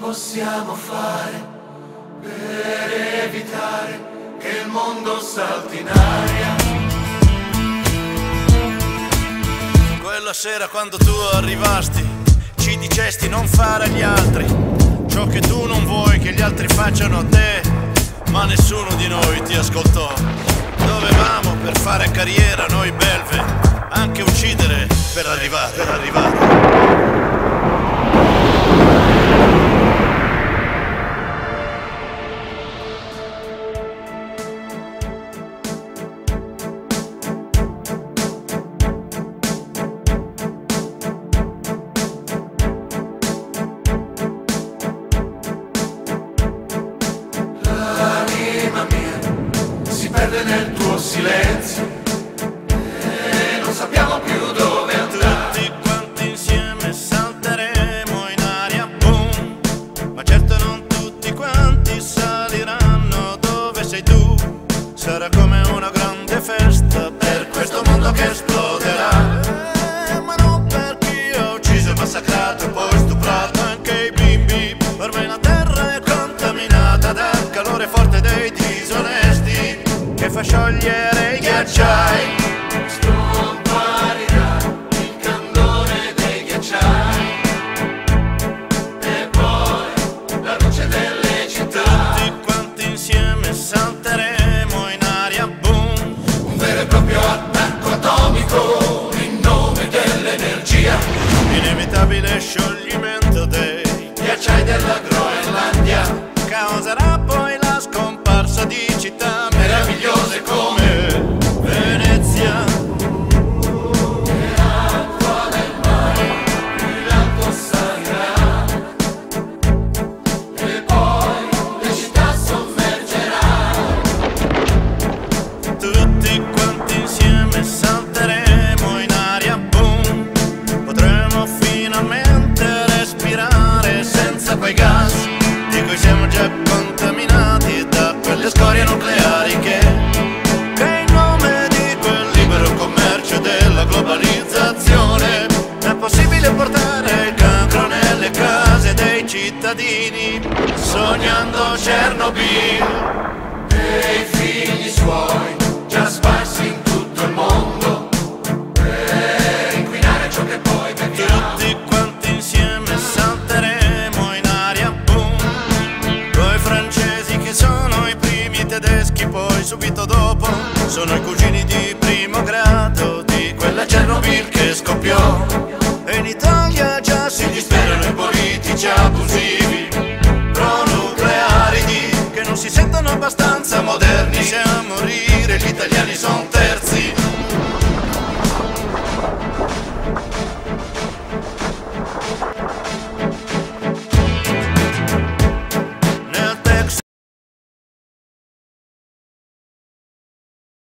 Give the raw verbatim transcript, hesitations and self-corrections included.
possiamo fare per evitare che il mondo salti in aria? Quella sera quando tu arrivasti ci dicesti non fare agli altri ciò che tu non vuoi che gli altri facciano a te, ma nessuno di noi ti ascoltò. Dovevamo per fare carriera noi belve anche uccidere per arrivare, per arrivare. Perde nel tuo silenzio e non sappiamo più dove andare. Tutti quanti insieme salteremo in aria, boom. Ma certo non tutti quanti saliranno dove sei tu. Sarà come una grande festa per questo mondo che esploderà. Eh, ma non per chi ha ucciso e massacrato e poi stuprato anche i bimbi. Ormai la terra è contaminata dal calore forte dei disonesti che fa sciogliere i ghiacciai. Scomparirà il candore dei ghiacciai e poi la luce delle città. Tutti quanti insieme salteremo in aria, boom. Un vero e proprio attacco atomico in nome dell'energia. Inevitabile scioglimento dei ghiacciai della Groenlandia causerà poi la scomparsa di città meravigliose come Venezia. E l'acqua del mare più in alto salirà e poi le città sommergerà. Tutti quanti insieme salteremo in aria, boom. Potremo finalmente respirare senza quei gas di cui siamo già contaminati da quelle scorie nucleari che, che in nome di quel libero commercio e della globalizzazione è possibile portare il cancro nelle case dei cittadini, sognando Chernobyl E i figli suoi già sparsi in tutto il mondo per inquinare ciò che poi beviamo. Tutti quanti insieme salteremo in aria, boom. Coi francesi che sono i primi tedeschi, poi subito dopo sono i cugini di primo grado di quella Chernobyl che scoppiò. E in Italia già si disperano i politici abusivi pro-nuclearidi che non si sentono abbastanza moderni se a morire gli italiani sono